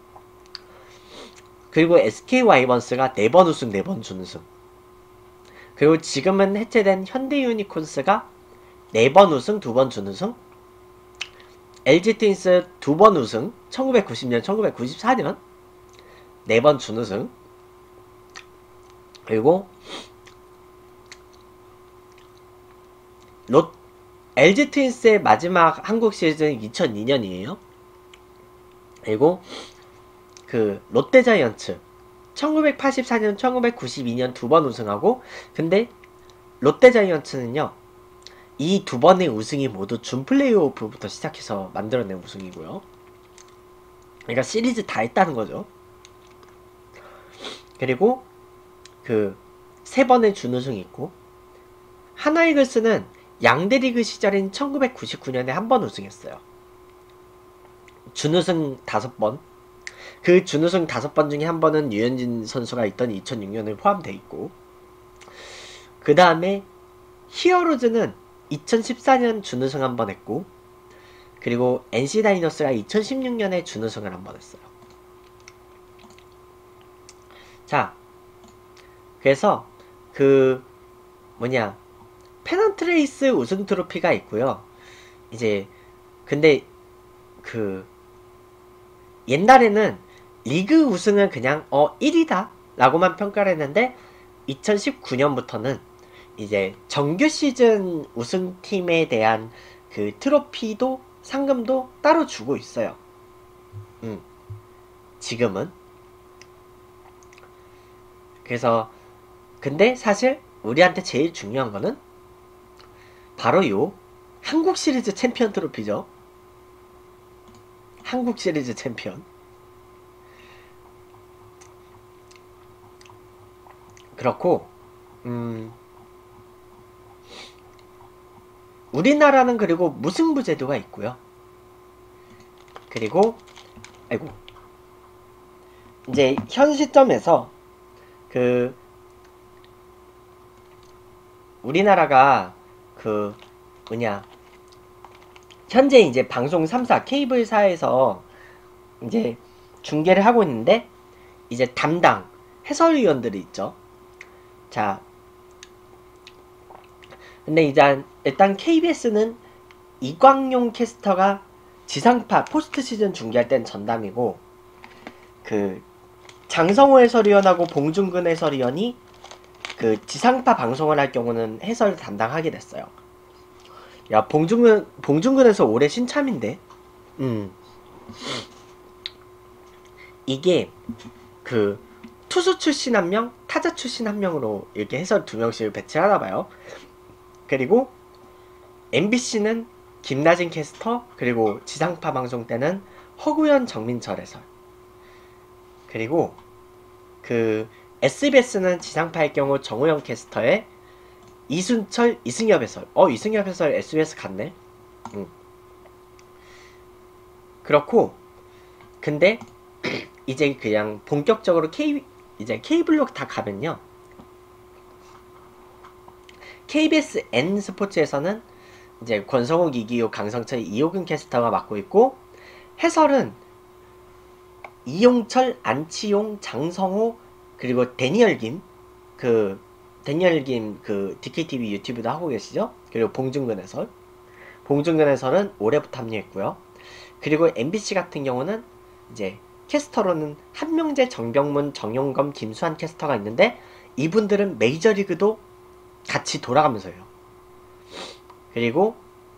Speaker 1: 그리고 SK 와이번스가 4번 우승 4번 준우승. 그리고 지금은 해체된 현대 유니콘스가 4번 우승, 2번 준우승, LG 트윈스 2번 우승, 1990년, 1994년 4번 준우승, 그리고 LG 트윈스의 마지막 한국 시리즈는 2002년이에요. 그리고 그 롯데 자이언츠 1984년, 1992년 2번 우승하고, 근데 롯데 자이언츠는요, 이 2번의 우승이 모두 준 플레이오프부터 시작해서 만들어낸 우승이고요. 그러니까 시리즈 다 했다는 거죠. 그리고 그 3번의 준우승이 있고, 하나이글스는 양대리그 시절인 1999년에 한 번 우승했어요. 준우승 5번. 그 준우승 5번 중에 한 번은 유현진 선수가 있던 2006년에 포함되어 있고, 그 다음에 히어로즈는 2014년 준우승 한 번 했고, 그리고 NC 다이노스가 2016년에 준우승을 한 번 했어요. 자, 그래서 그 페넌트레이스 우승 트로피가 있고요. 이제 근데 그 옛날에는 리그 우승은 그냥 1위다 라고만 평가를 했는데, 2019년부터는 이제 정규 시즌 우승팀에 대한 그 트로피도 상금도 따로 주고 있어요. 지금은. 그래서 근데 사실 우리한테 제일 중요한 거는 바로 요 한국 시리즈 챔피언 트로피죠. 한국 시리즈 챔피언. 그렇고 우리나라는 그리고 무승부 제도가 있고요. 그리고 이제 현 시점에서 그 우리나라가 현재 이제 방송 3사 케이블사에서 이제 중계를 하고 있는데, 이제 담당 해설위원들이 있죠. 자, 근데 일단 KBS는 이광용 캐스터가 지상파 포스트 시즌 중계할 땐 전담이고, 그 장성호 해설위원하고 봉중근 해설위원이 그 지상파 방송을 할 경우는 해설 담당하게 됐어요. 야, 봉중근 해설 올해 신참인데. 이게 그 투수 출신 1명, 타자 출신 1명으로 이렇게 해설 2명씩을 배치하나봐요. 그리고 MBC는 김나진 캐스터, 그리고 지상파 방송 때는 허구현, 정민철 해설. 그리고 그 SBS는 지상파의 경우 정우영 캐스터에 이순철, 이승엽 해설. 이승엽 해설 SBS 갔네. 그렇고, 근데 이제 그냥 본격적으로 이제 K블록 다 가면요, KBS N 스포츠에서는 이제 권성욱, 이기호, 강성철, 이호근 캐스터가 맡고 있고, 해설은 이용철, 안치용, 장성호, 그리고 데니얼 김, 그 DKTV 유튜브도 하고 계시죠? 그리고 봉중근 해설. 봉중근 해설은 올해부터 합류했고요. 그리고 MBC 같은 경우는 이제 캐스터로는 한명재, 정병문, 정용검, 김수환 캐스터가 있는데, 이분들은 메이저리그도 같이 돌아가면서 해요. 그리고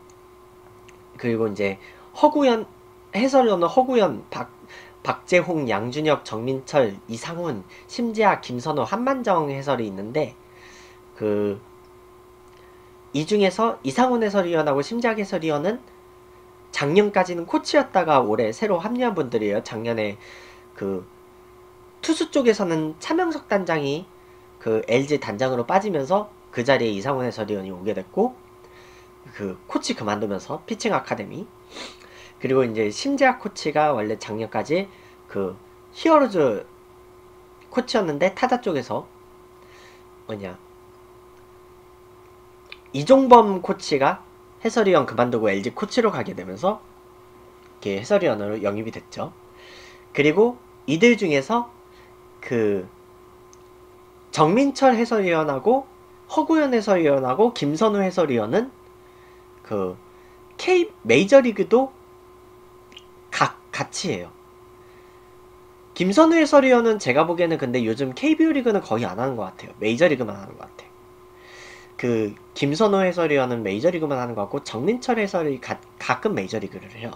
Speaker 1: 이제 해설위원은 허구현, 박재홍, 양준혁, 정민철, 이상훈, 심지아, 김선호, 한만정 해설이 있는데, 이 중에서 이상훈 해설위원하고 심지아 해설위원은 작년까지는 코치였다가 올해 새로 합류한 분들이에요. 작년에 투수 쪽에서는 차명석 단장이 LG 단장으로 빠지면서 그 자리에 이상훈 해설위원이 오게 됐고, 코치 그만두면서 피칭 아카데미. 그리고 이제 심지아 코치가 원래 작년까지 히어로즈 코치였는데, 타자 쪽에서 이종범 코치가 해설위원 그만두고 LG 코치로 가게 되면서 이렇게 해설위원으로 영입이 됐죠. 그리고 이들 중에서 정민철 해설위원하고 허구현 해설위원하고 김선우 해설위원은 그 메이저리그도 같이 해요. 김선우 해설위원은 제가 보기에는 근데 요즘 KBO 리그는 거의 안 하는 것 같아요. 메이저리그만 하는 것 같아요. 그 김선호 해설위원은 메이저리그만 하는 것 같고 정민철 해설이 가끔 메이저리그를 해요.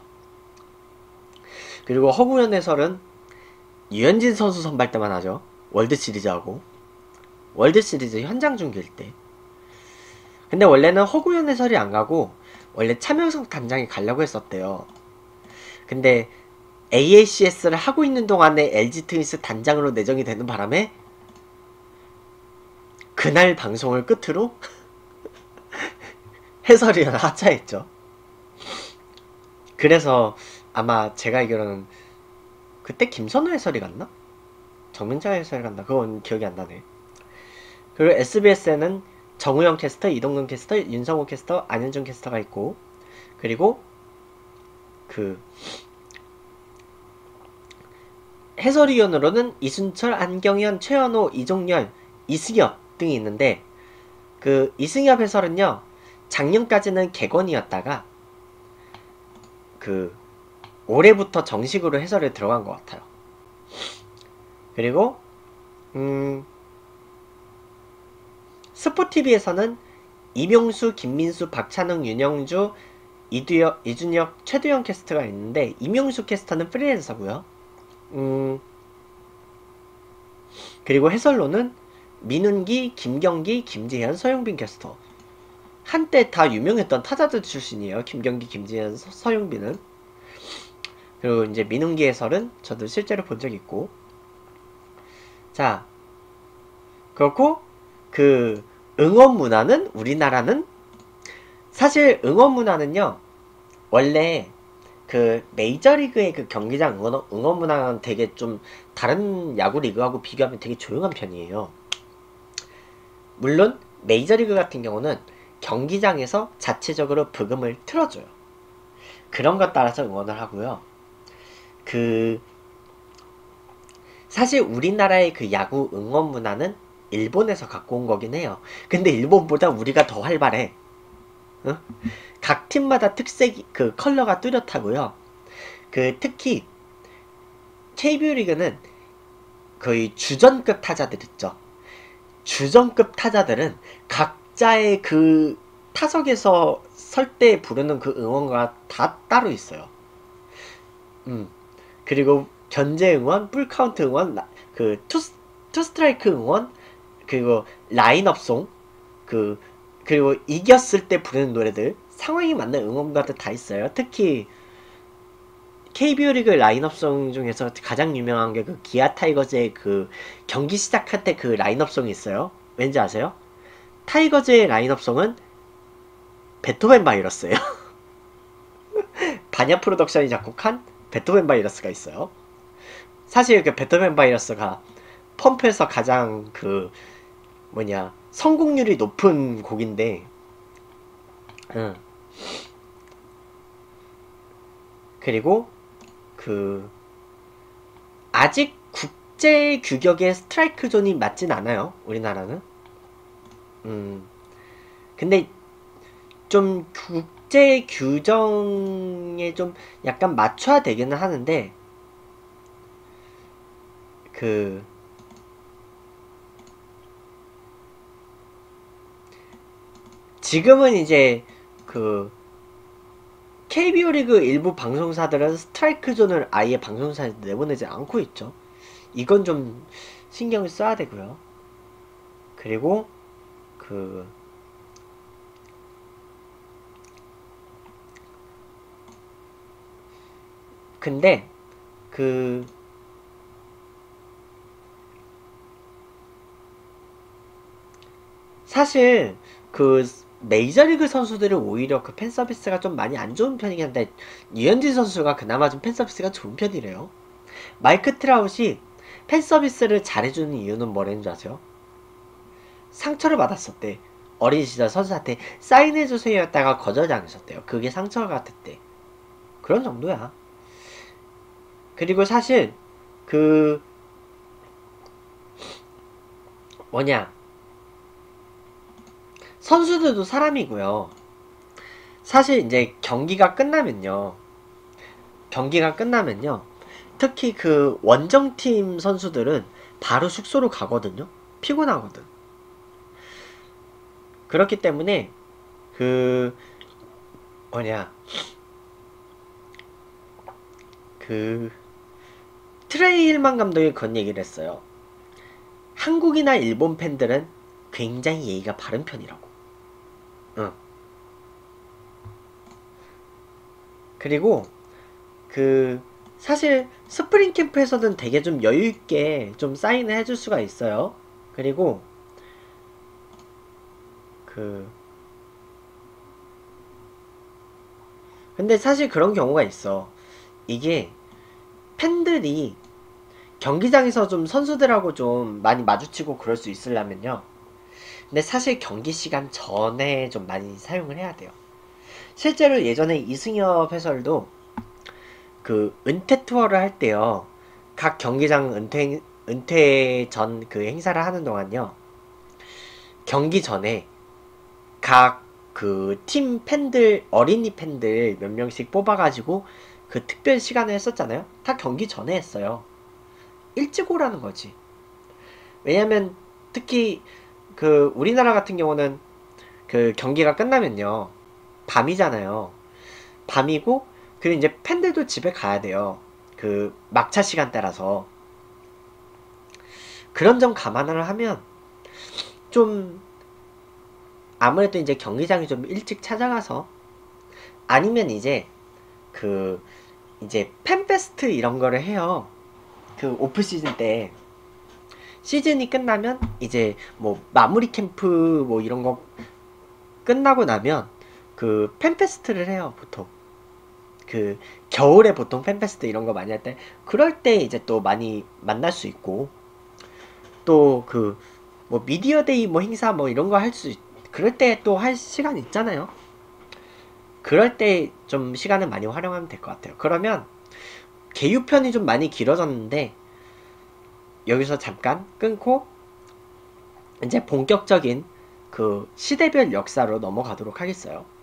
Speaker 1: 그리고 허구현 해설은 유현진 선수 선발 때만 하죠. 월드시리즈하고 월드시리즈 현장 중계일 때. 근데 원래는 허구현 해설이 안 가고 원래 차명석 단장이 가려고 했었대요. 근데 AACS를 하고 있는 동안에 LG 트윈스 단장으로 내정이 되는 바람에 그날 방송을 끝으로 해설위원 하차했죠. 그래서 아마 제가 알기로는 그때 김선우 해설이 갔나? 정민철 해설이 갔나? 그건 기억이 안 나네. 그리고 SBS에는 정우영 캐스터, 이동근 캐스터, 윤성호 캐스터, 안현준 캐스터가 있고, 그리고 그 해설위원으로는 이순철, 안경현, 최현호, 이종열, 이승엽 등이 있는데, 그 이승엽 해설은요 작년까지는 객원이었다가 그 올해부터 정식으로 해설에 들어간 것 같아요. 그리고 스포티비에서는 이명수, 김민수, 박찬웅, 윤영주, 이준혁, 최두영 캐스터가 있는데 이명수 캐스터는 프리랜서고요. 그리고 해설로는 민운기, 김경기, 김재현, 서영빈 캐스터. 한때 다 유명했던 타자들 출신이에요. 김경기, 김재현, 서영빈은. 그리고 이제 민운기 해설은 저도 실제로 본 적 있고. 자, 그렇고 그 응원 문화는 우리나라는 사실 응원 문화는요 원래 그 메이저리그의 그 경기장 응원 문화는 되게 좀 다른 야구 리그하고 비교하면 되게 조용한 편이에요. 물론 메이저리그 같은 경우는 경기장에서 자체적으로 브금을 틀어줘요. 그런 것 따라서 응원을 하고요. 그 사실 우리나라의 그 야구 응원 문화는 일본에서 갖고 온 거긴 해요. 근데 일본보다 우리가 더 활발해. 응? 각 팀마다 특색이 그 컬러가 뚜렷하고요. 그 특히 KBO 리그는 거의 주전급 타자들 있죠. 주전급 타자들은 각자의 그 타석에서 설 때 부르는 그 응원가 다 따로 있어요. 그리고 견제 응원, 풀카운트 응원, 그 투스트라이크 응원, 그리고 라인업송, 그리고 이겼을 때 부르는 노래들, 상황이 맞는 응원가들 다 있어요. 특히 KBO 리그 라인업송 중에서 가장 유명한 게 그 기아 타이거즈의 그 경기 시작할 때 그 라인업송이 있어요. 왠지 아세요? 타이거즈의 라인업송은 베토벤 바이러스예요. 반야 프로덕션이 작곡한 베토벤 바이러스가 있어요. 사실 그 베토벤 바이러스가 펌프에서 가장 그 성공률이 높은 곡인데, 그리고 그 아직 국제 규격의 스트라이크 존이 맞진 않아요. 우리나라는. 근데 좀 국제 규정에 좀 약간 맞춰야 되기는 하는데 그 지금은 이제 그 KBO 리그 일부 방송사들은 스트라이크 존을 아예 방송사에 내보내지 않고 있죠. 이건 좀 신경을 써야 되고요. 그리고 근데 사실 메이저리그 선수들은 오히려 그 팬서비스가 좀 많이 안 좋은 편이긴 한데 유현진 선수가 그나마 좀 팬서비스가 좋은 편이래요. 마이크 트라웃이 팬서비스를 잘해주는 이유는 뭐라는 줄 아세요? 상처를 받았었대. 어린 시절 선수한테 사인해주세요 했다가 거절당했었대요. 그게 상처가 같았대. 그런 정도야. 그리고 사실 선수들도 사람이고요. 사실 이제 경기가 끝나면요. 특히 그 원정팀 선수들은 바로 숙소로 가거든요. 피곤하거든. 그렇기 때문에 그 뭐냐 그 트레일만 감독이 그런 얘기를 했어요. 한국이나 일본 팬들은 굉장히 예의가 바른 편이라고. 응. 그리고 그 사실 스프링 캠프에서는 되게 좀 여유 있게 좀 사인을 해줄 수가 있어요. 그리고 그 근데 사실 그런 경우가 있어. 이게 팬들이 경기장에서 좀 선수들하고 좀 많이 마주치고 그럴 수 있으려면요. 근데 사실 경기 시간 전에 좀 많이 사용을 해야 돼요. 실제로 예전에 이승엽 해설도 그 은퇴 투어를 할 때요. 각 경기장 은퇴 전 그 행사를 하는 동안요. 경기 전에 각 그 팀 팬들, 어린이 팬들 몇 명씩 뽑아가지고 그 특별 시간을 했었잖아요. 다 경기 전에 했어요. 일찍 오라는 거지. 왜냐면 특히 그 우리나라 같은 경우는 그 경기가 끝나면요. 밤이잖아요. 밤이고 그리고 이제 팬들도 집에 가야 돼요. 그 막차 시간대라서. 그런 점 감안을 하면 좀 아무래도 이제 경기장이 좀 일찍 찾아가서 아니면 이제 그 이제 팬페스트 이런 거를 해요. 그 오프 시즌 때 시즌이 끝나면 이제 뭐 마무리 캠프 뭐 이런 거 끝나고 나면 그 팬페스트를 해요. 보통 그 겨울에 보통 팬페스트 이런 거 많이 할 때 그럴 때 이제 또 많이 만날 수 있고 또 그 뭐 미디어 데이 뭐 행사 뭐 이런 거 할 수 그럴 때 또 할 시간 있잖아요. 그럴 때 좀 시간을 많이 활용하면 될 것 같아요. 그러면 개유편이 좀 많이 길어졌는데 여기서 잠깐 끊고 이제 본격적인 그 시대별 역사로 넘어가도록 하겠어요.